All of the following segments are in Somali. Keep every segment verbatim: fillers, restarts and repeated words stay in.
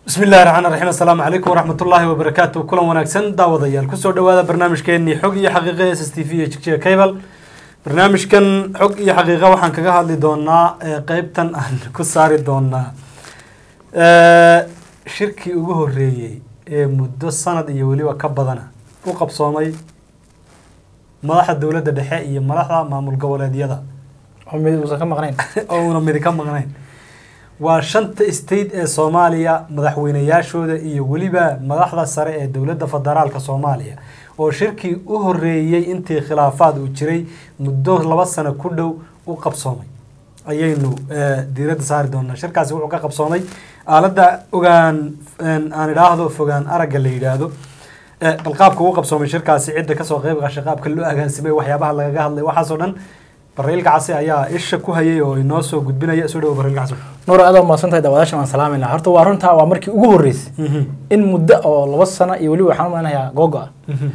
بسم الله الرحمن الرحيم السلام عليكم ورحمة الله وبركاته كل وناكسن دعوة ديال كسر دعوة برنامج كأني حقي حقيقة اس تي في اتش كيبل برنامج كان حقي حقيقة وحن كجاه اللي دونا قيبتن كسر دونا شركة وجوه الري مدة سنة يولي وكبضنا وقب صومي ملاح الدولة الدحائية ملاح معمول قولة ديادا هم يدرسوا كم مغنين أو نمدي كم مغنين وشنت استيد الصومالية مدحوينياشودا iyo waliba madaxda sare ee dawladda federaalka Soomaaliya oo shirki u horeeyay intii khilaafaad u jiray muddo laba sano ku dhow u qabsoomay ayaynu diiradda saari doonaa shirkaasi wuxuu ka qabsoomay aalada ogaan aan idhaahdo fogaan araga la yiraahdo bal qaabka uu qabsoomay shirkaasi cidda ka soo qayb gashay qaabka loo agaasimay waxyaabaha laga hadlay waxa soo dhan بريل قعسي أيها إيش كوها يو الناس وجود بنا يأسوده بريل قعسي نور هذا ما صنت هذا وداش من سلامنا هرتو وارنتها وامرك وجوه الرئيس إن مدة أو لبصنا يولي حرام أنا يا جوجا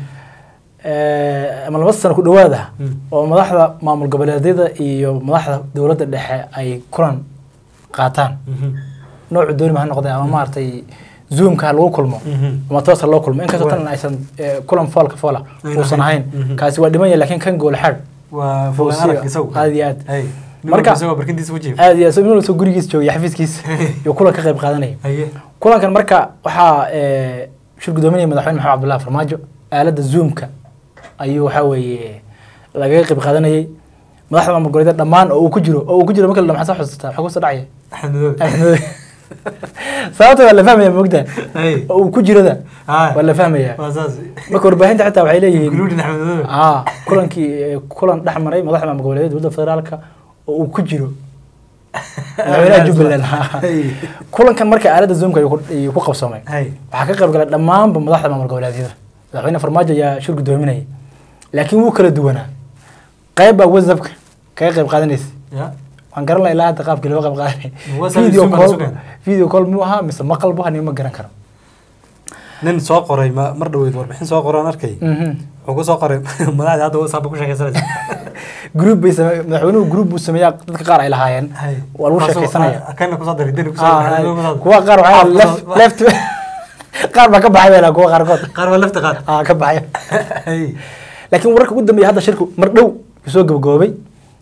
أما لبصنا كل واحدة وملاحظة مع القبلة ذي يو ملاحظة دولة الدحاء أي كران قاتان نوع دول ما هنقضي أما مارتي زوم كهلو كلمة وما توصل لو كلمة إنك تطلع أيضا كلام فال كفالة وصناعين كاسي ودمية لكن كان جول حرب وفوسيا هذه هاي مركا سوى بركندي سوجي هذه سوى سوى غريغيس جو يحفز كيس يقول لك قيب قادني كل كان مركا وحا شو قدومني مدحوين محمد عبد الله فرماجو آلة الزومكا ايو حاوي laga qeyb qaadanayay madaxda maamulka dhamaan oo ku jiro oo ku jiro marka la maxaa xustaa xagu soo dhacay axmed sababta wala fahmaya moogta oo ku jirada wala fahmaya marka warbaahinta xitaa waxay leeyihiin guluudin axmed ah kulankii kulan dhaxmaray madaxda maamulka dowladda federaalka oo ku jiro madaxweynaha Jubbaland kulankan marka aalada zoomka ay ku qabsoomay waxa ka qeyb galay dhamaan madaxda maamulka goboleedyada madaxweynaha farmaajo ayaa shir gudoominayay laakiin wuu kala duwanaa qayb WhatsApp ka qeyb qaadanaysa waan garan la ilaa qaabka loo qayb qaadanay video call video call mu aha mise maqal buu hanima garan karo nin soo qoray mar dhaweyd warbixin soo qoran arkay wuxuu ku soo qoray madaxda hadda WhatsApp ku shaqeysanaysa group bay madaxweynuhu group buu sameeyaa dadka qaar ay lahaayeen waa lagu shaqeysanaya kana ku soo daray dani ku soo kuwa qaar waxay left left qaar ba ka baxay wala kuwa qaar kood qaar waa left qaar ah ka baxay laakiin wararka ugu dambeeyay hadda shirku mar dhow soo gabagaboobay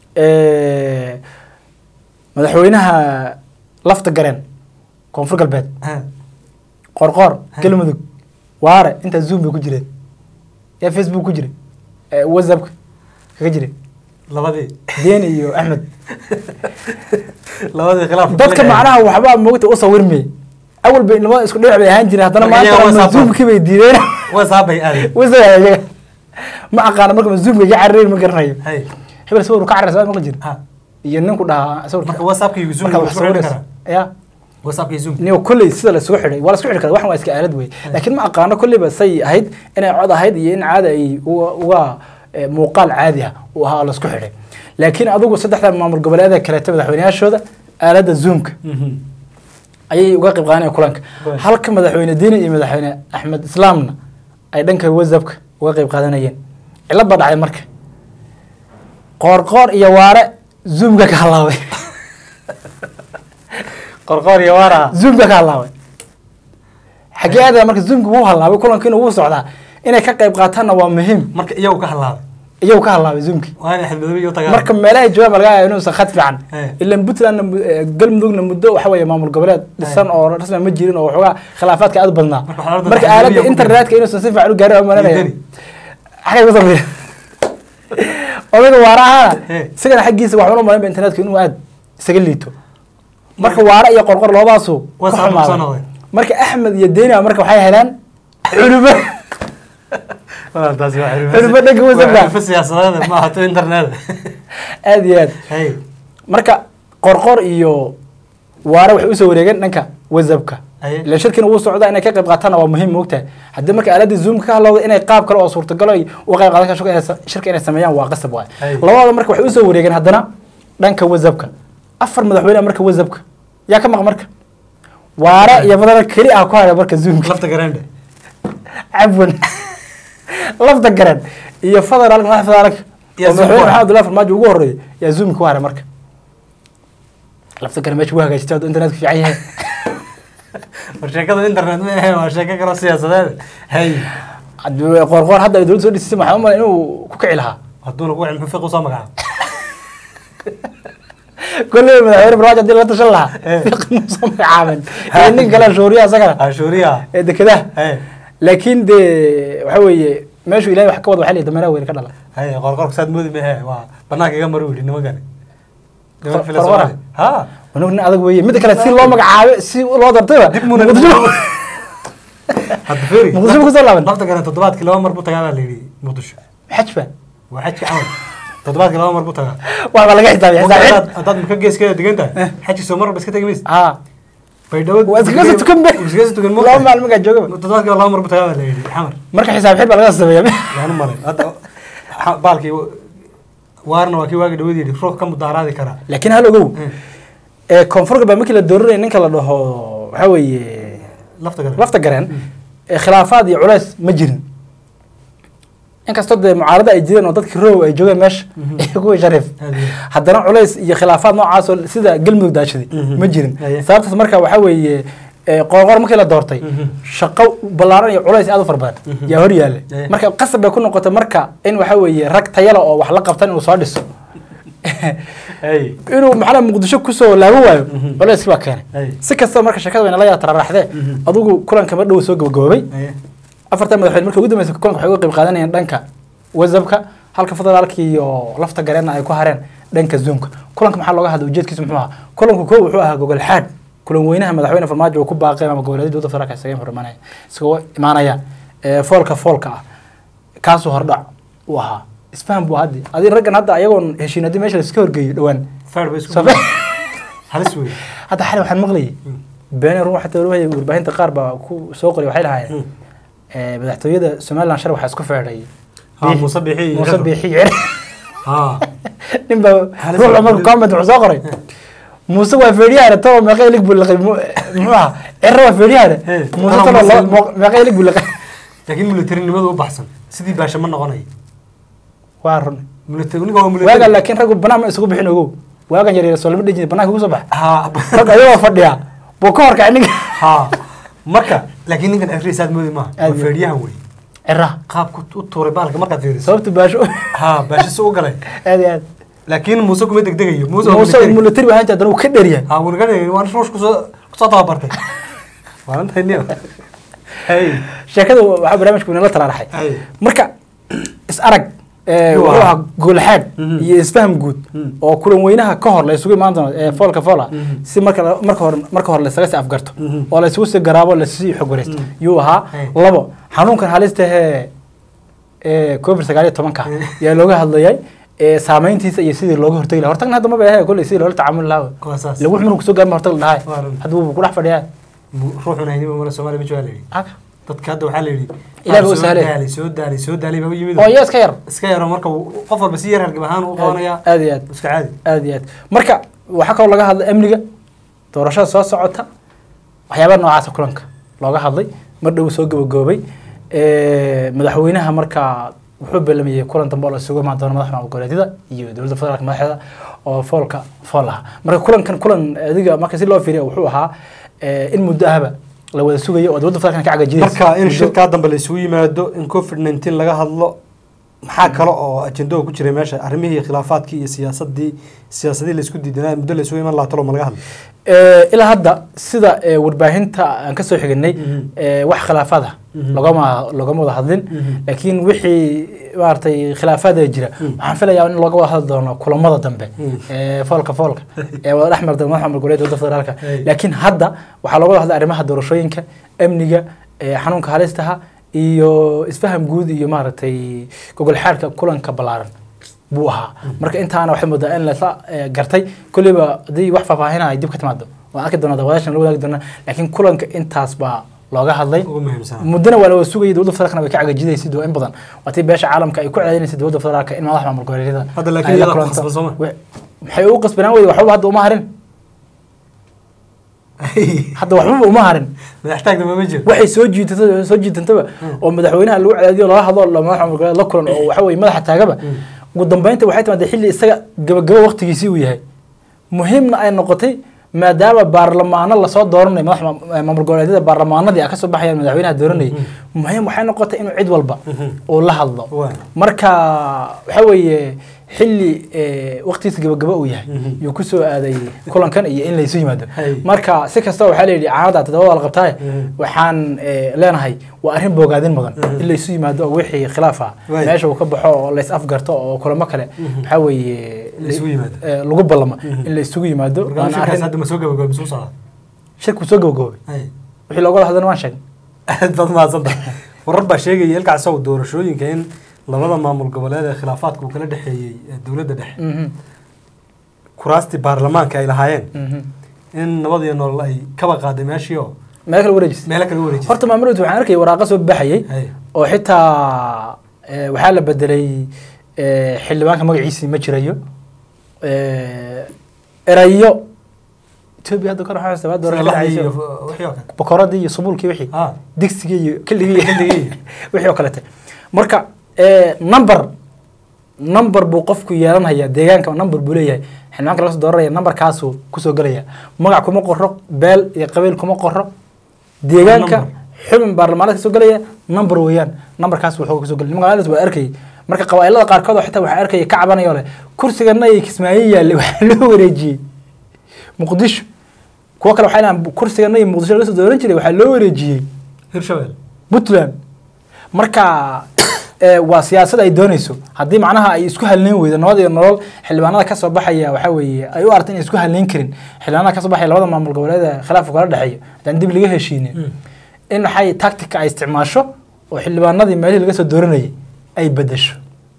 ee madaxweynaha lafta gareen koonfur galbeed qorqor galmudug waare inta zoom ku jireen ya facebook ku jireen whatsapp ka jireen labadii deen iyo ahmed labadii khilaaf dadka macnaha waxba moogta u sawirmay awal bay labada isku dhinac bay ahaan jireen hadana maanta zoom ki bay diideen whatsapp ay aad whatsapp ما أقارن مركب الزوم جاي عرير مقرنايو هبل صور وكعر سواء ما قدر يننكو ده صور مركب واتساب كي يزوم يا واتساب يزوم نيو كل سيدا لسوحري ولا سوحري كذا واحد واسك أرد وي لكن ما أقارن كل بس سي هيد أنا عادة هيد ين عادة و ومقال عادية وها لسوحري لكن أذوق صدق حتى مع مرقبل هذا كرتب ذا حويني شو ذا أرد الزومك أي واقف غاني كلانك هل كم ذا حويني ديني إيه ذا حويني أحمد إسلامنا أيضا كوزبك وقيب قادنيين إلا بدعي مركه قرقر يوارع زوم جك هلاوي قرقر يوارع زوم جك هلاوي حكي هذا مركز زوم جوه هلاوي كلهم كانوا وصلوا على إنك كقيب قاتنا ومهم مرك يو كهلاوي يو كهلاوي زوم كي وأنا حد بدوي يوتجا مركب ملاي جواب مرجع إنه سخت في عن إلا نبت لأن قلب مدوقنا مدو حوي مع القبلات لسان أو رسمة متجرين أو حوا خلافات كأد بلنا مرك آلات الإنترنت كأنه سنسيف على جاري أو ملاي حاجة بسيطة أولاً وراها سجن حقي سوى حوالي ما بإنترنت كأنه واد سجليته مركب وراء يقرقر الله باسو مركب أحمد يدينا مركب حي هلان علوبة والله تاسي علوبة علوبة ده جوز بقى في السياسة هذا ما هتو إنترنت أديات هاي مركب قرقر إيو وراء وحوسه ورجال نكا وزبكة لا شركة وصل عدا إنك قيب قاتنا ومهم وقتها حد ما كألاد الزوم كهلا إنك قاب كلا أو صورة قلي وقيب قاتك شو شركة إنك سميان وقصب واحد لو هذا مركب حوسه ورجال هدنا نك وزبكة أفر مدحونا مركب وزبكة يا كم مركب وراء يفضل كلي أقوى مركب الزوم لفت جراند عفوا لفت جراند يفضل على ما يفضل عليك يا زوم الحمد لله في الماجي وقوري يا زوم كوارع مركب لفت جراند مش وهاج استاد إنترنت في عيها sheekada internet ma ahayn waa sheeko kala siyaasadeed hay qorqor hadda dawladda soo dhisay maxaa ma inuu ku kici lahaa hadduu ku cilmi fiqo soo magaca كل يوم هير براجع دي لا تشلها مصمم عامل إنك قال شوريا سكر شوريا ده كده لكن ده وحوي ماشي إلهي وحكوا وضع حالي دمنا وين كده لا هاي قرقر ساد مودي بها وا بناك يا مرولي إنه ما قال ها ها ونقول هذا قوي متى كلا سي الله مقعد سي الله ضرطه ديك مونا هاد فيري مقدشو كسر لابن نفط كان تضبط كيلو مربوطة كذا اللي مقدشو حجفة وحج عون تضبط كيلو مربوطة والله لا قاعد حساب حساب هذا مكجس كده دقنته حج سمر بس كده جميس اه فيدود واسكاز تكمل واسكاز تكمل لا ما المقعد جوجا تضبط كيلو مربوطة كذا اللي حمر مركز حساب حب على قصده يعني يعني ما هذا بالكي وارنا وكي واجد ودي روح كم دارادي كرا لكن هلو جو كونفورك بمكل الدور إنك لا ده حوي لفت جرين لفت جرين خلافات يعرس مجرن إنك استود معارضة الجيران وضدك رو يجوا مش يقول شريف حضرنا عرس خلافات نوع عاصل سيدا قلم داش دي مجرن صارت مركب وحوي قوار مكلا دورتي شقو بلاران يعرس هذا فربان يا هريال مركب قصب يكون نقطة مركب إن وحوي رك تيلا أو وحلقة بتاني وصادس أي إنه محل مقدشو كسو لا هو ولا يسوى كان سكت مركز شكل وين لا يترى راح ذا أضوجو كلن كمان دو سوق جوابي أفرت ما دحين مركز قدام يسوق كلن حقوق بقادنا يندنك وزبك هالك فضل هالك يو لفت جرينا أيكو هرين دنك زومك كلن محل لقى هذا وجد كيس محوها كلن كوكو وحوها جوجل حاد كلن وينها ما دحين في الماجو وكوب باقي ما جوجل دو تفرق السجين في المانيا سو معنا يا فولكا فولكا كاسو هردع وها اسفهم بو هادي هذه الرجل هذا أيقون هشينا دي ماشي السكور جي دوان فار بس هل سوي هذا حلو حن مغلي بين روح حتى روح وربعين تقاربة كو سوق اللي وحيلها هاي بدأت يدا سمال لان شرب حاسكو فعلي ها مصبيحي مصبيحي ها نبى روح عمر كامل وعزاقري موسى فيريا على تو ما قايلك بقول ما الروا فيريا موسى طلع ما قايلك بقول لكن ملترين ما هو بحسن سيدي باشا من غني وارن ملترين قوم ملترين واقع لكن رجل بنام يسوق بحين وجو واقع جري رسول الله بدي بناك وجو صباح ها رجع يوم فديا بكور كأنك ها مركا لكن نكن أفريس هذا مودي ما فيريا هوي الرا قاب كنت توري بالك مركا فيريس صوت باشو ها باشا سوق عليه هذه هذه لكن موسى كم دقدقة موسى موسى الملتري وهانت أدرو كدريا ها ونقول وانا شوش كوسا كوسا طابرتي وانا هنيا هاي شكله وحب برامج كنا لا ترى رحي مركا اسأرق وروح قول حد يسفهم جود أو كل وينها كهر لا يسوي ما عندنا فولك فولا سي مركا مركا مركا هر لسه لسه أفكرته ولا يسوي سجرابه ولا يسوي حجريست يوها لبا حنون كان حالسته كوفر سجاري طبعا كا يا لوجه هذا سامين تيس يصير لوجه هرتقي له هرتقنا هذا ما بيها كل يصير له تعامل له لو إحنا نقصو جام هرتقل هاي هذا هو بقول أحفر يا روحنا هني مرة سوالي بجوالي dadkaada waxaa la yiri ilaahay u sahlay soo daali soo daali baa yimid oo iska yar iska yar marka qofar bas yar halka bahan uu qoonaya aad iyo aad iska caadi aad iyo aad marka waxa kale laga hadlay amniga doorashada soo socota waxyaabaha noocaas kulanka looga hadlay mar dhow soo gabagaboobay ee madaxweynaha marka wuxuu bilaamiyay kulan dambe oo la sugo maanta madaxda goboleedyada iyo dowladda federaalka madaxda oo foolka foolaha marka kulankan kulan adiga marka si loo fiiriyo wuxuu ahaa in muddo ahba la wada sugayo oo dowladda federaalka ka cagajiray marka in shirka dambe la isugu yimaado in covid nineteen laga hadlo maxaa kale oo ajendo ku jiray meesha arrimihii khilaafaadkii iyo siyaasadii siyaasadii la isku diidanaa muddo la isugu iman la talo ma laga hadlo ee ila hadda sida warbaahinta aan ka soo xignay ee wax khilaafada lagama lagama wada hadlin laakiin wixii maartay khilaafada jira waxaan filayaa in laga wada hadlo doono kulamada dambe ee foolka foolka ee wada axmar dad maxamed goleed dowladda federaalka laakiin hadda waxa laga wada hadlay arrimaha doorashooyinka amniga ee xanuunka halistaha iyo isfaham guud iyo maartay gogol xaarka kulanka balaaran buu ahaa marka intaana waxay moodaa in la gartay kulliba hadii wax faahfaahinaa ay dib ka timaado waan arki doonaa daawadaashan la wadaagi doonaa laakiin kulanka intaas baa looga hadlay muddana waa la sugayay dowladda federaalka way ka cagajidaysay doo in badan waatii beesha caalamka ay ku cadaynaysa dowladda federaalka in madaxda maamul goboleedyada hadda laakiin iyada qasban Soomaa maxay u qasbanaan weyday waxba hadda uma harin hadda waxba uma harin madaxtaagna ma jiro waxay soo jiitay soo jiitantaba oo madaxweynaha lagu cadaadiyo loo hadlo madaxda maamul goboleedyada la kulan oo waxa weeye madaxa taagaba ugu dambeynta waxay timaadday xilli isaga gabagabo waqtigiisii uu yahay muhiimna ay noqotay maadaama baarlamaano lasoo dooranay madax maamul goboleedyada baarlamaanadii ay ka soo baxayaan madaxweynaha dooranay muhiim waxay noqotay inuu cid walba oo la hadlo marka waxa weeye xilli waqtigiisa gabagaba uu yahay iyo ku soo aaday kulankan iyo in la isu yimaado marka si kasta waxa la yiri caanada toddobaad la qabtay waxaan leenahay waa arrin bogaadin mudan in la isu yimaado wixii khilaaf ah meesha uu ka baxo oo la is afgarto oo kulamo kale waxa weeye la isu yimaado lagu ballamo in la isugu yimaado waana arrin hadda ma soo gabagabay soo socda shirku soo gabagabay wixii looga hadlana waan sheegay aad baad ma santa warar baa sheegay ilka soo doorashooyinka in labada maamul goboleed ee khilaafaadku kala dhaxeeyay dawladda dhexe kuraasti baarlamaanka ay lahaayeen in nabad iyo nolol ay kaba qaaday meeshii oo meel kale wareejis meel kale wareejis horta maamulku waxaan arkay waraaqa soo baxayay oo xitaa waxa la bedelay xildhibaanka magaciisa ma jirayo erayo Ethiopia hadda kor xaasta waa doorashada wixii boqoradii iyo subulkii wixii digsigii iyo killigii killigii wixii oo kale marka number number buu qofku yeelanaya deegaanka number buu leeyahay xilmaanka la soo dooranaya numberkaas uu ku soo galaya magac kuma qorro beel iyo qabiil kuma qorro deegaanka xubin baarlamaanka soo galaya number weeyaan numberkaas wuxuu ku soo galay magaalada waa arkay marka qabaa'ilada qaar kood xitaa waxa arkay ka cabanayo leh kursigana ay kismaayo yaal waxa loo wareejiyay muqdisho kuwa kale waxa aan kursigana ay muqdisho la soo dooran jiray waxa loo wareejiyay hirshabelle puntland marka waa siyaasad ay doonayso haddii macnaha ay isku halneyn weydo nabad iyo nolol xildhibaanada ka soo baxaya waxa weeye ay u aragtay in isku halneyn karin xildhibaanada ka soo baxaya labada maamul goboleed khilaaf kala dhaxeeyo hadaan dib laga heshiinin in waxay tactic ay isticmaasho oo xildhibaanadii meelihii laga soo dooranayay ay bedesho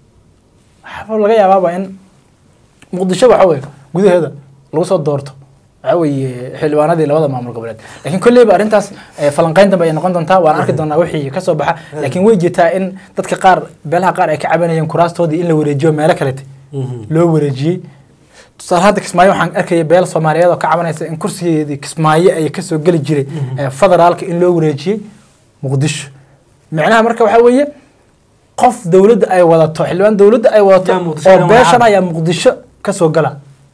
waxa laga yaabaa in muqdisho waxa weeye gudaheeda lagu soo doorto waxa weeye xildhibaanadii labada maamul goboleed laakiin kulliba arintaas falanqayn dambe ay noqon doontaa waan arki doonaa wixii ka soo baxa laakiin way jirtaa in dadka qaar beelaha qaar ay ka cabanayeen kuraastoodii in la wareejiyo meelo kale loo wareejiyay tusaale hadda Kismaayo waxaan arkay beel Soomaaliyeed oo ka cabanaysa in kursigeedii Kismaayo ay ka soo gali jiray federaalka in loo wareejiyay Muqdisho macnaha marka waxa weeye qof dawladda ay wadato xildhibaan dawladda ay wadato oo beeshan ayaa Muqdisho ka soo gala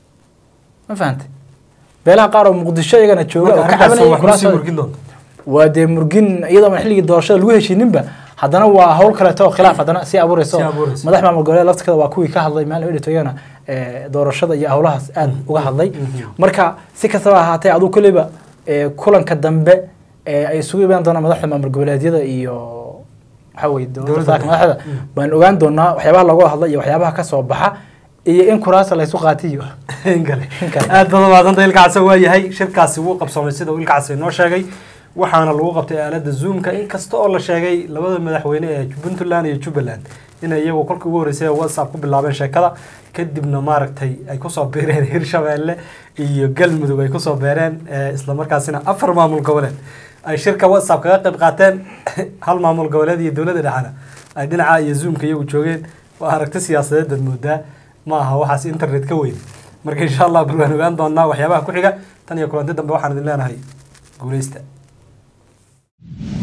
ma fahantay beelaha qaar oo Muqdisho iyagana jooga oo ka cabanaya kuraastoodii waa de murgin iyadoo ma xilliga doorashada lagu heshiininba haddana waa hawl kale oo khilaaf haddana si abuurayso madax maamul goboleed lafteeda waa kuwii ka hadlay meel ay dhigtayna doorashada iyo hawlahaas aad uga hadlay marka si kastaba ahaatee aduu kulliba kulanka dambe ay isugu imaan doonaan madaxda maamul goboleedyada iyo waxa weeye dowladda madaxda baan ogaan doonaa waxyaabaha lagu hadlay iyo waxyaabaha ka soo baxa iyo in kuraasa la isku qaatiyo ingale aad badan badan ilkaas waa yahay shirkaasi uu qabsoomay sida uu ilkaas inoo sheegay waxaana lagu qabtay aalada Zoom-ka in kasta oo la sheegay labada madaxweyne ee Puntland iyo Jubaland in iyagu kolkii ugu horeysay WhatsApp ku bilaabeen sheekada kadibna maaragtay ay ku soo beereen Hirshabelle iyo Galmudug ay ku soo beereen isla markaasina afar maamul goboleed ay shirka WhatsApp kaga qayb qaateen hal maamul goboleed iyo dawladda dhaxana ay dhinaca iyo Zoom-ka iyagu joogeen waa aragti siyaasadeed dad moodaa ma aha waxaas internet ka weyn marka insha Allah bal waan ogaan doonaa waxyaabaha ku xiga tan iyo kulanti dambe waxaan idin leenahay guuleysta.